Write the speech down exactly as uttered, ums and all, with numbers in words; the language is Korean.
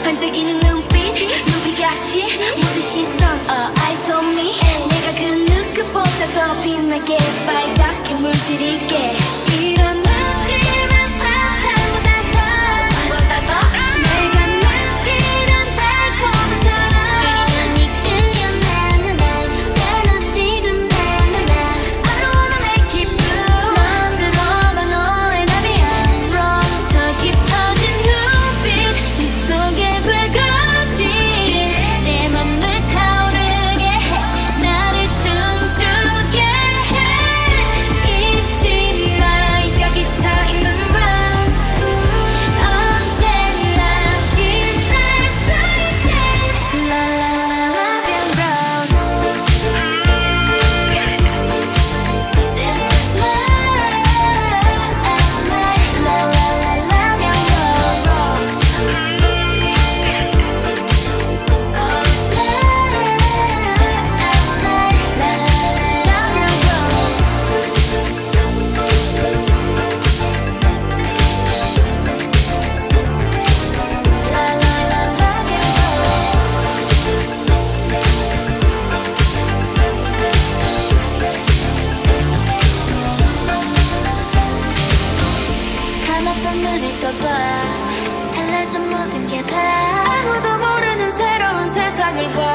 반짝이는 눈빛 루비같이 모든 시선 uh, eyes on me 내가 그 누구보다 더 빛나게 빨갛게 물들일게 이런 느낌은 사탕보다 더 내가 느끼는 달콤함처럼 이 끌려 나나나 변하지도 나나나 I don't wanna make it blue 넌 들어봐 너의 나비야로 더 깊어진 눈빛 네 속에 불거진 내 맘을 타오르게 해 나를 춤추게 해 잊지 마 여기서 있는 Rose 언제나 빛날 수 있게 La la la love you Rose This is my, my La la la love you Rose Oh it's my, my La la la love you Rose La la la love you 감았던 눈을 떠봐 달라진 모든 게 다 아무도 모르는 새로운 세상을 봐